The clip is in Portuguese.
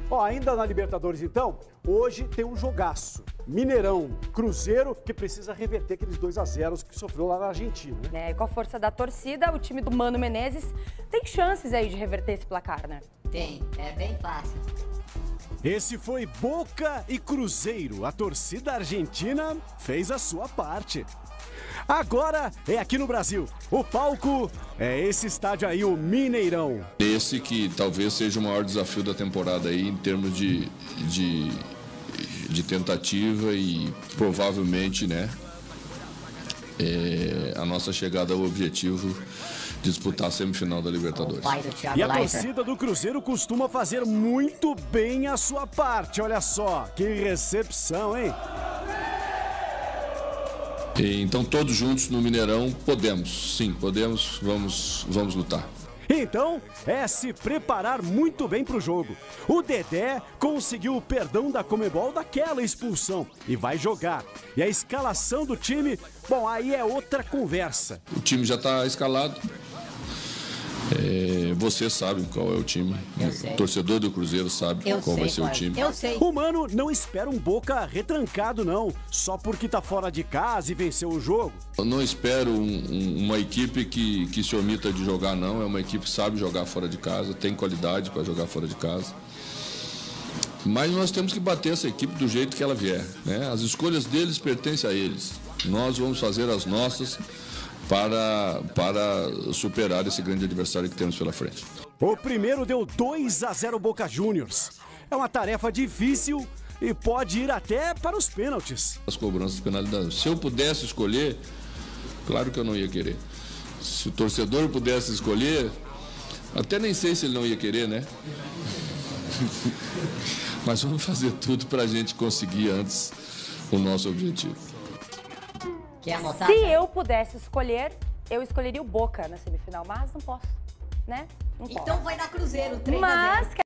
Ó, ainda na Libertadores, então, hoje tem um jogaço. Mineirão, Cruzeiro, que precisa reverter aqueles 2-0 que sofreu lá na Argentina, né? E com a força da torcida, o time do Mano Menezes tem chances aí de reverter esse placar, né? Tem, é bem fácil. Esse foi Boca e Cruzeiro. A torcida argentina fez a sua parte. Agora é aqui no Brasil. O palco é esse estádio aí, o Mineirão. Esse que talvez seja o maior desafio da temporada aí em termos de tentativa e provavelmente, né, a nossa chegada ao objetivo de disputar a semifinal da Libertadores. E a torcida do Cruzeiro costuma fazer muito bem a sua parte. Olha só, que recepção, hein? Então todos juntos no Mineirão podemos, sim, podemos, vamos lutar. Então, é se preparar muito bem para o jogo. O Dedé conseguiu o perdão da Conmebol daquela expulsão e vai jogar. E a escalação do time, bom, aí é outra conversa. O time já está escalado. Você sabe qual é o time. O torcedor do Cruzeiro sabe qual vai ser o time. Eu sei. O Mano não espera um Boca retrancado, não. Só porque tá fora de casa e venceu o jogo. Eu não espero uma equipe que se omita de jogar, não. É uma equipe que sabe jogar fora de casa, tem qualidade para jogar fora de casa. Mas nós temos que bater essa equipe do jeito que ela vier, né? As escolhas deles pertencem a eles. Nós vamos fazer as nossas para superar esse grande adversário que temos pela frente. O primeiro deu 2-0 Boca Juniors. É uma tarefa difícil e pode ir até para os pênaltis. As cobranças de penalidade. Se eu pudesse escolher, claro que eu não ia querer. Se o torcedor pudesse escolher, até nem sei se ele não ia querer, né? Mas vamos fazer tudo para a gente conseguir antes o nosso objetivo. Se eu pudesse escolher, eu escolheria o Boca na semifinal, mas não posso, né? Não posso. Então vai dar Cruzeiro, 3-0. Mas